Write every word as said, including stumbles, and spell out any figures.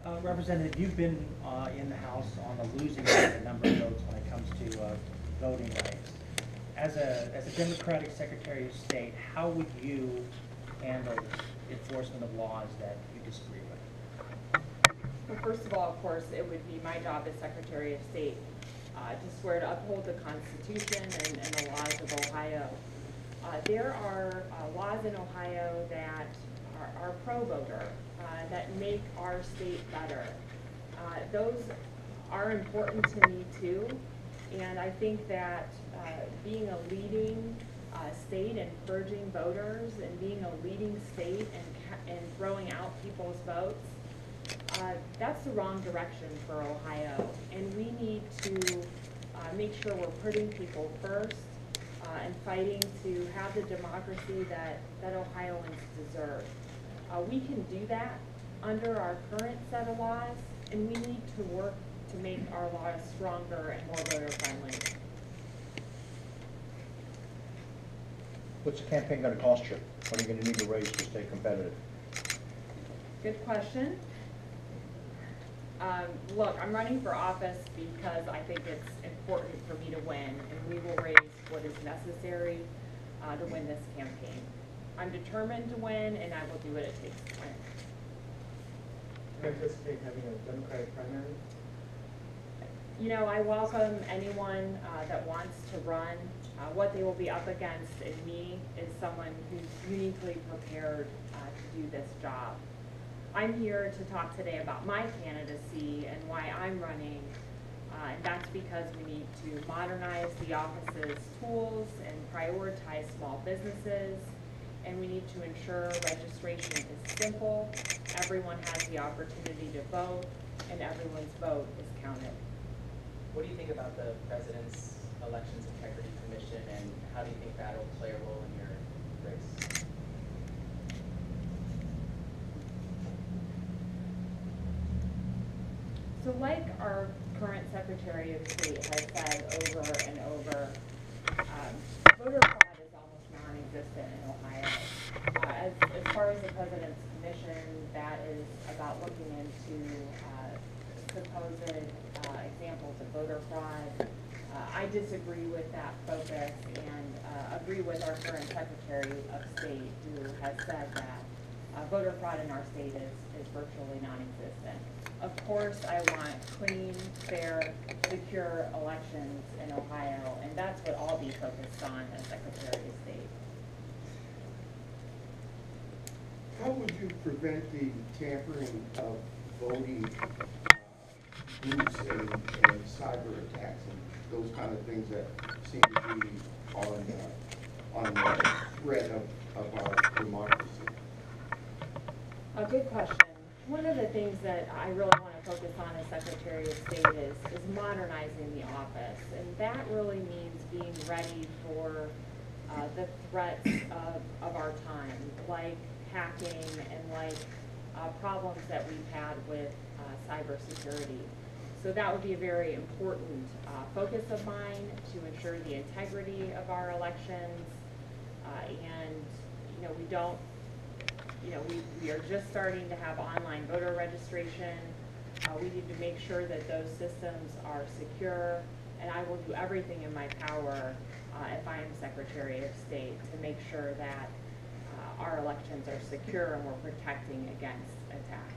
Uh, Representative, you've been uh, in the House on the losing end of the number of votes when it comes to uh, voting rights. As a, as a Democratic Secretary of State, how would you handle the enforcement of laws that you disagree with? Well, first of all, of course, it would be my job as Secretary of State uh, to swear to uphold the Constitution and, and the laws of Ohio. Uh, there are uh, laws in Ohio that are, are pro-voter, uh, that make our state better. Uh, those are important to me too, and I think that uh, being a leading uh, state and purging voters and being a leading state and, and throwing out people's votes, uh, that's the wrong direction for Ohio, and we need to uh, make sure we're putting people first uh, and fighting to have the democracy that, that Ohioans deserve. Uh, we can do that under our current set of laws, and we need to work to make our laws stronger and more voter friendly. What's the campaign going to cost you? What are you going to need to raise to stay competitive? Good question. Um, look, I'm running for office because I think it's important for me to win, and we will raise what is necessary uh, to win this campaign. I'm determined to win, and I will do what it takes to win. Do you anticipate having a Democratic primary? You know, I welcome anyone uh, that wants to run. Uh, what they will be up against in me is someone who's uniquely prepared uh, to do this job. I'm here to talk today about my candidacy and why I'm running, uh, and that's because we need to modernize the office's tools and prioritize small businesses, and we need to ensure registration is simple, everyone has the opportunity to vote, and everyone's vote is counted. What do you think about the President's Elections Integrity Commission, and how do you think that will play a role in your race? So like our current Secretary of State has said over and over, um, voter fraud is almost non-existent in Ohio. Uh, as, as far as the President's Commission, that is about looking into uh, supposed uh, examples of voter fraud. Uh, I disagree with that focus and uh, agree with our current Secretary of State, who has said that uh, voter fraud in our state is, is virtually non-existent. Of course, I want clean, fair, secure elections in Ohio, and that's what I'll be focused on as Secretary of State. How would you prevent the tampering of voting groups and, and cyber attacks and those kind of things that seem to be on, uh, on the threat of, of our democracy? A good question. One of the things that I really want to focus on as Secretary of State is, is modernizing the office. And that really means being ready for uh, the threats of, of our time, like hacking and like uh, problems that we've had with uh, cybersecurity. So that would be a very important uh, focus of mine to ensure the integrity of our elections. Uh, and, you know, we don't You know, we, we are just starting to have online voter registration. Uh, we need to make sure that those systems are secure, and I will do everything in my power uh, if I am Secretary of State to make sure that uh, our elections are secure and we're protecting against attack.